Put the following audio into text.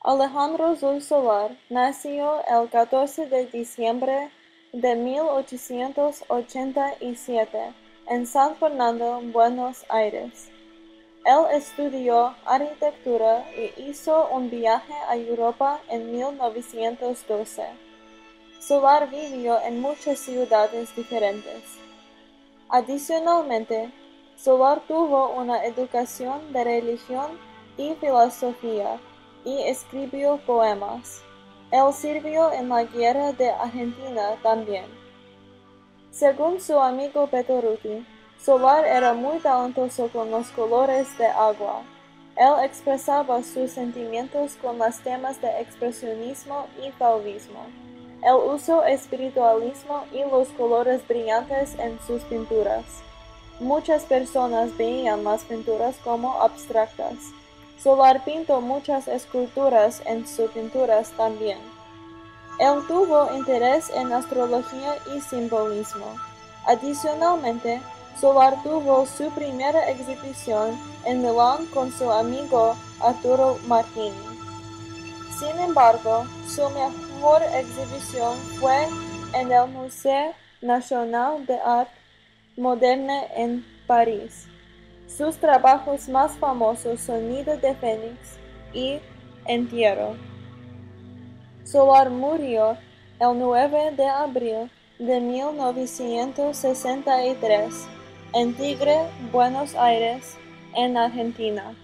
Alejandro Zul Solar nació el 14 de diciembre de 1887 en San Fernando, Buenos Aires. Él estudió arquitectura y hizo un viaje a Europa en 1912. Solar vivió en muchas ciudades diferentes. Adicionalmente, Solar tuvo una educación de religión y filosofía y escribió poemas. Él sirvió en la guerra de Argentina también. Según su amigo Pettoruti, Solar era muy talentoso con los colores de agua. Él expresaba sus sentimientos con los temas de expresionismo y fauvismo. Él usó espiritualismo y los colores brillantes en sus pinturas. Muchas personas veían las pinturas como abstractas. Solar pintó muchas esculturas en sus pinturas también. Él tuvo interés en astrología y simbolismo. Adicionalmente, Solar tuvo su primera exhibición en Milán con su amigo Arturo Martini. Sin embargo, su mejor exhibición fue en el Musée National d'Art Moderne en París. Sus trabajos más famosos son Nido de Fénix y Entierro. Solar murió el 9 de abril de 1963 en Tigre, Buenos Aires, en Argentina.